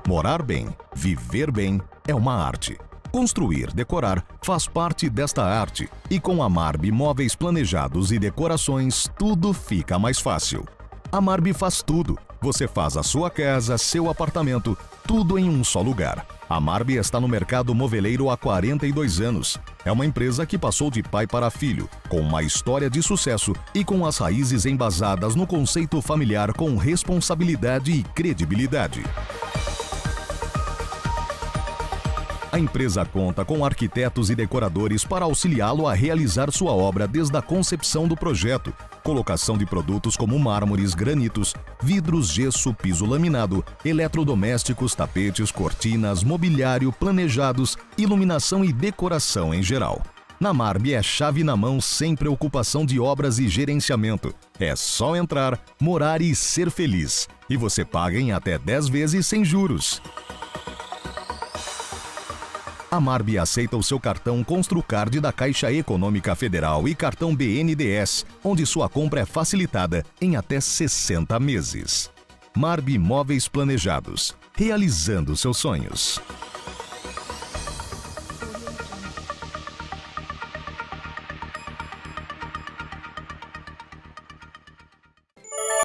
Morar bem, viver bem é uma arte. Construir, decorar faz parte desta arte e com a Marbi Móveis Planejados e Decorações tudo fica mais fácil. A Marbi faz tudo. Você faz a sua casa, seu apartamento, tudo em um só lugar. A Marbi está no mercado moveleiro há 42 anos. É uma empresa que passou de pai para filho, com uma história de sucesso e com as raízes embasadas no conceito familiar com responsabilidade e credibilidade. A empresa conta com arquitetos e decoradores para auxiliá-lo a realizar sua obra desde a concepção do projeto, colocação de produtos como mármores, granitos, vidros, gesso, piso laminado, eletrodomésticos, tapetes, cortinas, mobiliário, planejados, iluminação e decoração em geral. Na Marbi é chave na mão sem preocupação de obras e gerenciamento. É só entrar, morar e ser feliz. E você paga em até 10 vezes sem juros. A Marbi aceita o seu cartão Construcard da Caixa Econômica Federal e cartão BNDES, onde sua compra é facilitada em até 60 meses. Marbi Móveis Planejados, realizando seus sonhos.